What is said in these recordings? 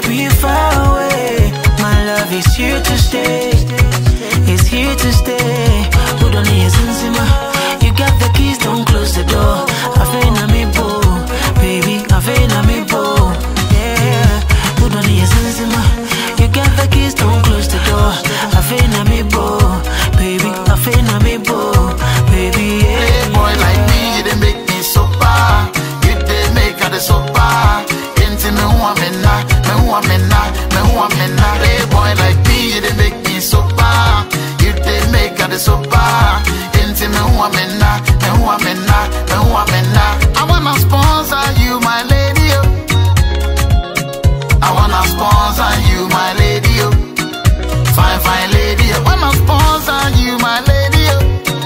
take me far away. My love is here to stay. It's here to stay. Put on your Zenzima. You got the keys, don't close the door. I feel na me bo, baby. I feel na me bo. Yeah. Put on your Zenzima. You got the keys, don't close the door. I feel na me bo, baby. I feel na me bo, baby. Yeah. Hey boy like me, you didn't make me so bad. You didn't make her so bad. Into me who I'm in now, me who I'm in now, me who I'm in now. Hey boy like me, you didn't make me so bad. You didn't make her so bad. Into me who I'm in now, me who I'm in now, me who I'm in now. I wanna sponsor you, my lady. Oh. I wanna sponsor you, my lady. Oh. Fine, fine lady. I wanna sponsor you, my lady. Oh.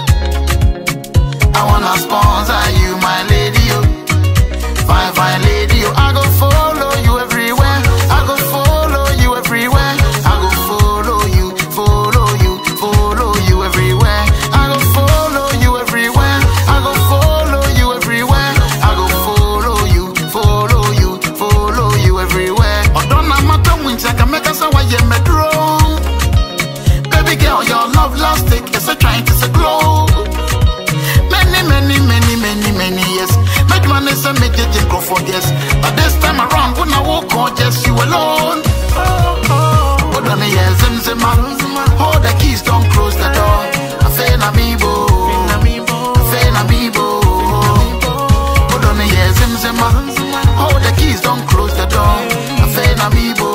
I wanna sponsor you, my lady. Oh. Fine, fine lady. Oh. I go follow you everywhere. I go follow you everywhere. I go follow you, follow you, follow you everywhere. I go follow you everywhere. I go follow you everywhere. I go follow you, follow you, follow you everywhere. Odonna mata winch I can make us a way me draw. Baby girl, your love lastic is a trying to say glow. Many, many, many, many, many years. Make man is a make it go for yes. But this time around, when I walk on just you alone. Hold on, yes, Zimzima. Hold the keys, don't close the door. I feel amiibo. I feel amiibo. Hold on, yes, Zimzima. Hold the keys, don't close the door. I feel amiibo.